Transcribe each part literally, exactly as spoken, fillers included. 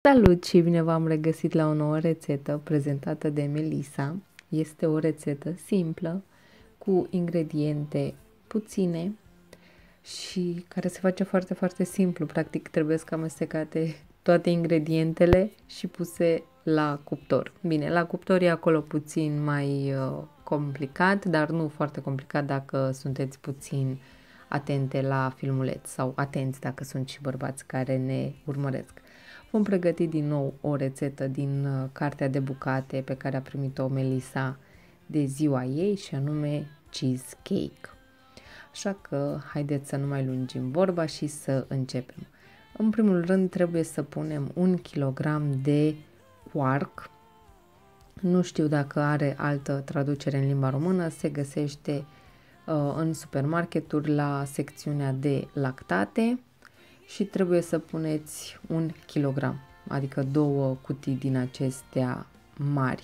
Salut și bine v-am regăsit la o nouă rețetă prezentată de Melissa. Este o rețetă simplă, cu ingrediente puține și care se face foarte, foarte simplu. Practic trebuie să amestecate toate ingredientele și puse la cuptor. Bine, la cuptor e acolo puțin mai uh, complicat, dar nu foarte complicat dacă sunteți puțin atente la filmuleț sau atenți dacă sunt și bărbați care ne urmăresc. Vom pregăti din nou o rețetă din uh, cartea de bucate pe care a primit-o Melissa de ziua ei și anume cheesecake. Așa că haideți să nu mai lungim vorba și să începem. În primul rând trebuie să punem un kilogram de quark. Nu știu dacă are altă traducere în limba română, se găsește uh, în supermarketuri la secțiunea de lactate. Și trebuie să puneți un kilogram, adică două cutii din acestea mari.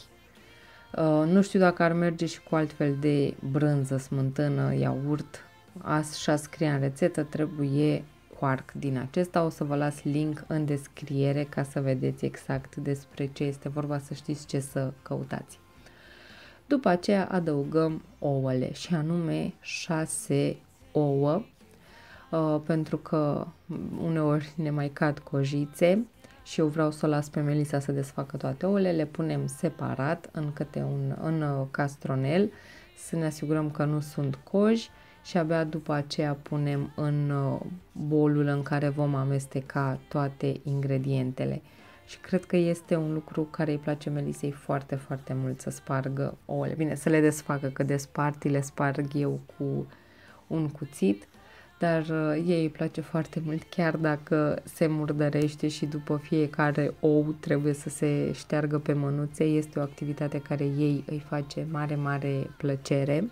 Uh, nu știu dacă ar merge și cu altfel de brânză, smântână, iaurt, așa scrie în rețetă, trebuie quark din acesta. O să vă las link în descriere ca să vedeți exact despre ce este vorba, să știți ce să căutați. După aceea adăugăm ouăle și anume șase ouă. Uh, pentru că uneori ne mai cad cojițe și eu vreau să o las pe Melissa să desfacă toate ouăle, le punem separat în câte un în uh, castronel, să ne asigurăm că nu sunt coji și abia după aceea punem în uh, bolul în care vom amesteca toate ingredientele. Și cred că este un lucru care îi place Melissei foarte, foarte mult, să spargă ouăle. Bine, să le desfacă, că despart le sparg eu cu un cuțit. Dar uh, ei îi place foarte mult, chiar dacă se murdărește și după fiecare ou trebuie să se șteargă pe mânuțe. Este o activitate care ei îi face mare, mare plăcere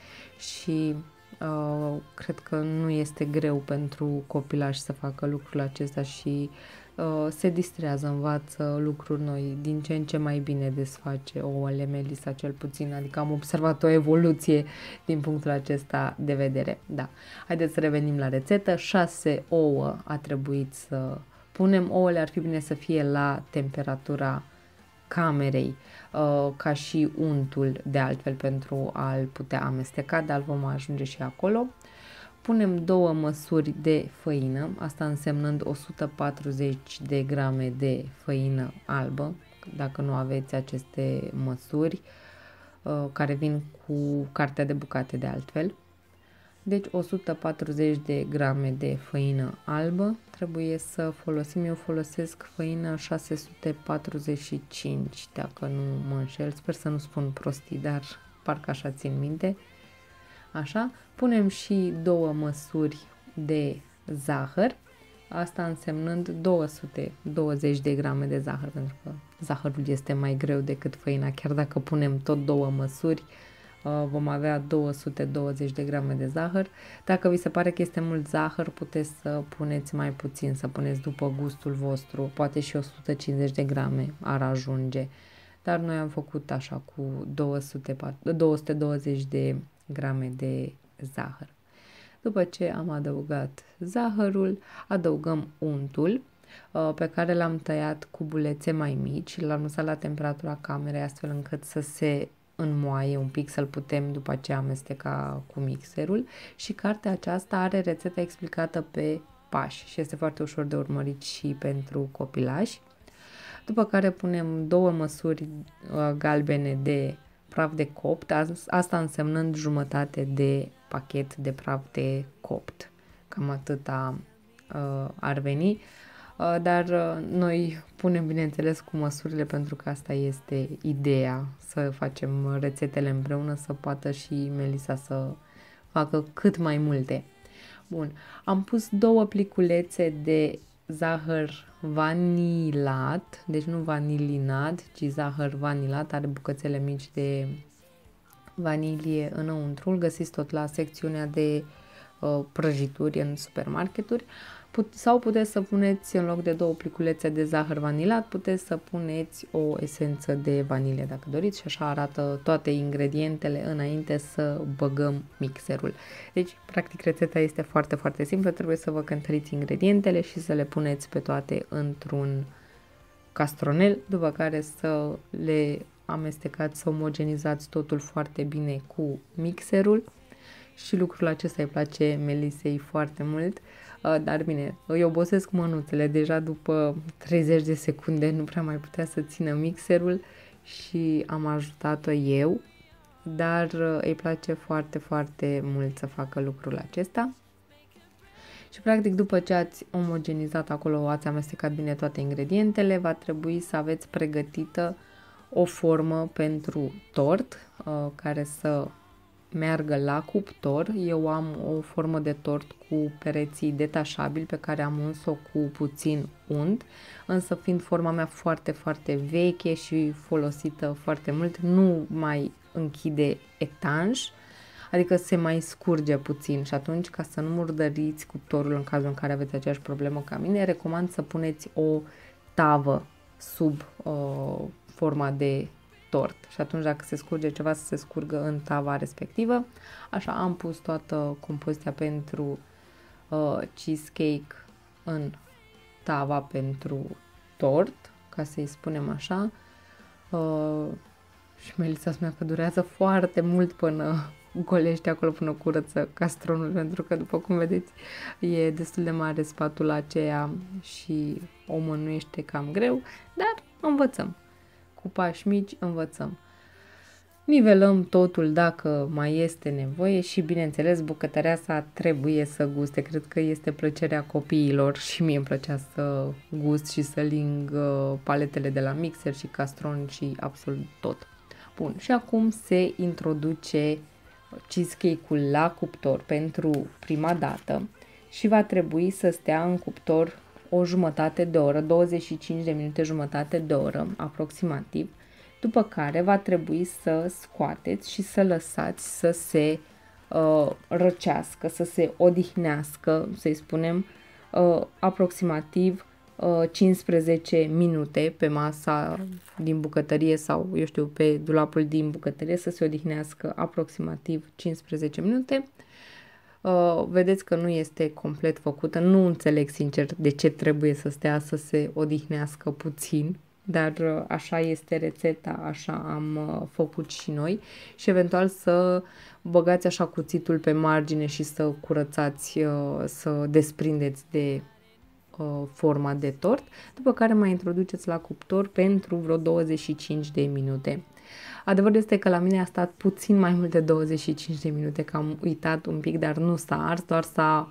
și uh, cred că nu este greu pentru copilași să facă lucrul acesta și uh, se distrează, învață lucruri noi, din ce în ce mai bine desface ouăle Melissa cel puțin, adică am observat o evoluție din punctul acesta de vedere. Da, haideți să revenim la rețetă. șase ouă a trebuit să punem, ouăle ar fi bine să fie la temperatura camerei, uh, ca și untul de altfel pentru a-l putea amesteca, dar vom ajunge și acolo. Punem două măsuri de făină, asta însemnând o sută patruzeci de grame de făină albă, dacă nu aveți aceste măsuri, uh, care vin cu cartea de bucate de altfel. Deci o sută patruzeci de grame de făină albă trebuie să folosim. Eu folosesc făină șase sute patruzeci și cinci, dacă nu mă înșel, sper să nu spun prostii, dar parcă așa țin minte. Așa, punem și două măsuri de zahăr, asta însemnând două sute douăzeci de grame de zahăr, pentru că zahărul este mai greu decât făina, chiar dacă punem tot două măsuri, vom avea două sute douăzeci de grame de zahăr. Dacă vi se pare că este mult zahăr, puteți să puneți mai puțin, să puneți după gustul vostru, poate și o sută cincizeci de grame ar ajunge, dar noi am făcut așa cu două sute douăzeci de grame de zahăr. După ce am adăugat zahărul, adăugăm untul pe care l-am tăiat cu bulețe mai mici, l-am lăsat la temperatura camerei astfel încât să se înmoaie un pic, să-l putem după aceea amesteca cu mixerul, și cartea aceasta are rețeta explicată pe pași și este foarte ușor de urmărit și pentru copilași. După care punem două măsuri galbene de praf de copt, asta însemnând jumătate de pachet de praf de copt. Cam atâta uh, ar veni, uh, dar uh, noi punem bineînțeles cu măsurile, pentru că asta este ideea, să facem rețetele împreună, să poată și Melissa să facă cât mai multe. Bun, am pus două pliculețe de zahăr vanilat, deci nu vanilinat, ci zahăr vanilat, are bucățele mici de vanilie înăuntru, găsiți tot la secțiunea de uh, prăjituri în supermarketuri. Put, sau puteți să puneți, în loc de două pliculețe de zahăr vanilat, puteți să puneți o esență de vanilie dacă doriți, și așa arată toate ingredientele înainte să băgăm mixerul. Deci, practic, rețeta este foarte, foarte simplă, trebuie să vă cântăriți ingredientele și să le puneți pe toate într-un castronel, după care să le amestecați, să omogenizați totul foarte bine cu mixerul și lucrul acesta îi place Melisei foarte mult, dar bine, îi obosesc mânuțele, deja după treizeci de secunde nu prea mai putea să țină mixerul și am ajutat-o eu, dar îi place foarte, foarte mult să facă lucrul acesta. Și practic după ce ați omogenizat acolo, ați amestecat bine toate ingredientele, va trebui să aveți pregătită o formă pentru tort care să meargă la cuptor. Eu am o formă de tort cu pereții detașabili pe care am uns-o cu puțin unt, însă fiind forma mea foarte, foarte veche și folosită foarte mult, nu mai închide etanș, adică se mai scurge puțin și atunci, ca să nu murdăriți cuptorul în cazul în care aveți aceeași problemă ca mine, recomand să puneți o tavă sub uh, forma de tort și atunci dacă se scurge ceva să se scurgă în tava respectivă. Așa am pus toată compoziția pentru uh, cheesecake în tava pentru tort, ca să-i spunem așa. Uh, și Melissa spunea că durează foarte mult până golește acolo, până curăță castronul, pentru că, după cum vedeți, e destul de mare spatula aceea și o mânuiește cam greu, dar învățăm. Cu pași mici învățăm. Nivelăm totul dacă mai este nevoie și, bineînțeles, bucătăreasa trebuie să guste. Cred că este plăcerea copiilor și mie îmi plăcea să gust și să ling uh, paletele de la mixer și castron și absolut tot. Bun, și acum se introduce cheesecake-ul la cuptor pentru prima dată și va trebui să stea în cuptor o jumătate de oră, douăzeci și cinci de minute, jumătate de oră aproximativ, după care va trebui să scoateți și să lăsați să se uh, răcească, să se odihnească, să-i spunem, uh, aproximativ uh, cincisprezece minute pe masa din bucătărie sau, eu știu, pe dulapul din bucătărie, să se odihnească aproximativ cincisprezece minute. Uh, vedeți că nu este complet făcută, nu înțeleg sincer de ce trebuie să stea să se odihnească puțin, dar uh, așa este rețeta, așa am uh, făcut și noi și eventual să băgați așa cuțitul pe margine și să curățați, uh, să desprindeți de uh, forma de tort, după care mai introduceți la cuptor pentru vreo douăzeci și cinci de minute. Adevărul este că la mine a stat puțin mai mult de douăzeci și cinci de minute, că am uitat un pic, dar nu s-a ars, doar s-a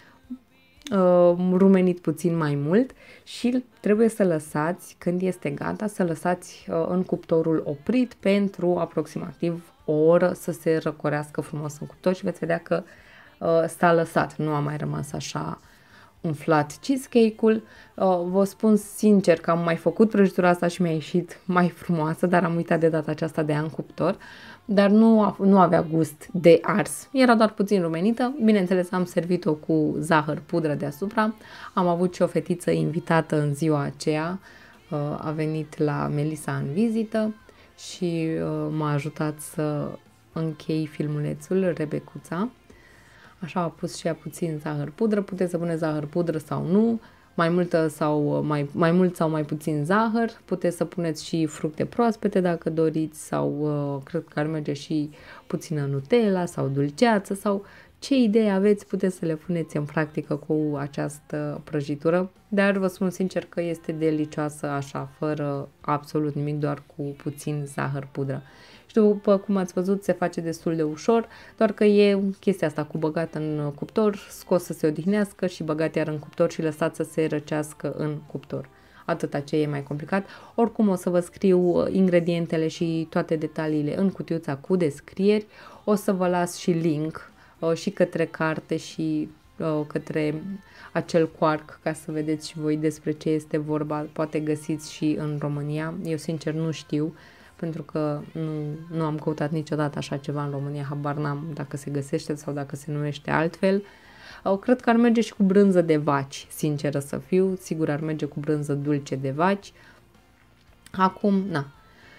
uh, rumenit puțin mai mult și trebuie să lăsați, când este gata, să lăsați uh, în cuptorul oprit pentru aproximativ o oră să se răcorească frumos în cuptor și veți vedea că uh, s-a lăsat, nu a mai rămas așa umflat cheesecake-ul. Uh, vă spun sincer că am mai făcut prăjitura asta și mi-a ieșit mai frumoasă, dar am uitat de data aceasta de ea în cuptor, dar nu, a, nu avea gust de ars. Era doar puțin rumenită. Bineînțeles, am servit-o cu zahăr pudră deasupra. Am avut și o fetiță invitată în ziua aceea. Uh, a venit la Melissa în vizită și uh, m-a ajutat să închei filmulețul, Rebecuța. Așa a pus și ea puțin zahăr pudră, puteți să puneți zahăr pudră sau nu, mai, multă sau mai, mai mult sau mai puțin zahăr, puteți să puneți și fructe proaspete dacă doriți sau uh, cred că ar merge și puțină Nutella sau dulceață sau ce idei aveți, puteți să le puneți în practică cu această prăjitură, dar vă spun sincer că este delicioasă așa, fără absolut nimic, doar cu puțin zahăr pudră. Și după cum ați văzut, se face destul de ușor, doar că e chestia asta cu băgat în cuptor, scos să se odihnească și băgat iar în cuptor și lăsat să se răcească în cuptor. Atâta ce e mai complicat. Oricum o să vă scriu ingredientele și toate detaliile în cutiuța cu descrieri. O să vă las și link și către carte și către acel quark ca să vedeți și voi despre ce este vorba. Poate găsiți și în România. Eu sincer nu știu, pentru că nu, nu am căutat niciodată așa ceva în România, habar n-am dacă se găsește sau dacă se numește altfel. Cred că ar merge și cu brânză de vaci, sinceră să fiu, sigur ar merge cu brânză dulce de vaci. Acum, na.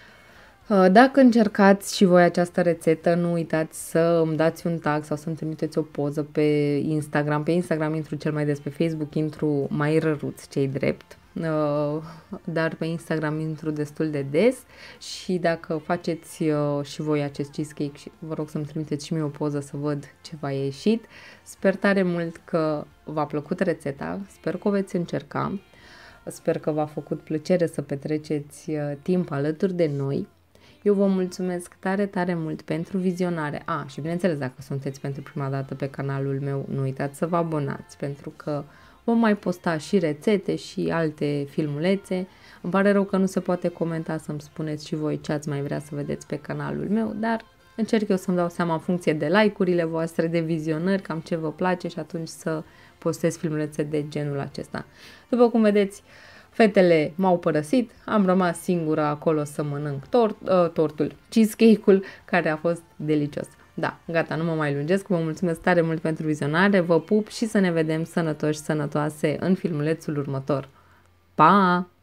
Dacă încercați și voi această rețetă, nu uitați să îmi dați un tag sau să-mi trimiteți o poză pe Instagram. Pe Instagram intru cel mai des, pe Facebook intru mai răruț, cei drept. dar pe Instagram intru destul de des și dacă faceți și voi acest cheesecake, vă rog să-mi trimiteți și mie o poză să văd ce v-a ieșit. Sper tare mult că v-a plăcut rețeta, sper că o veți încerca, sper că v-a făcut plăcere să petreceți timp alături de noi. Eu vă mulțumesc tare, tare mult pentru vizionare. A, și bineînțeles, dacă sunteți pentru prima dată pe canalul meu, nu uitați să vă abonați, pentru că vom mai posta și rețete și alte filmulețe. Îmi pare rău că nu se poate comenta, să-mi spuneți și voi ce ați mai vrea să vedeți pe canalul meu, dar încerc eu să-mi dau seama în funcție de like-urile voastre, de vizionări, cam ce vă place și atunci să postez filmulețe de genul acesta. După cum vedeți, fetele m-au părăsit, am rămas singură acolo să mănânc tort, uh, tortul, cheesecake-ul, care a fost delicios. Da, gata, nu mă mai lungesc, vă mulțumesc tare mult pentru vizionare, vă pup și să ne vedem sănătoși, sănătoase în filmulețul următor. Pa!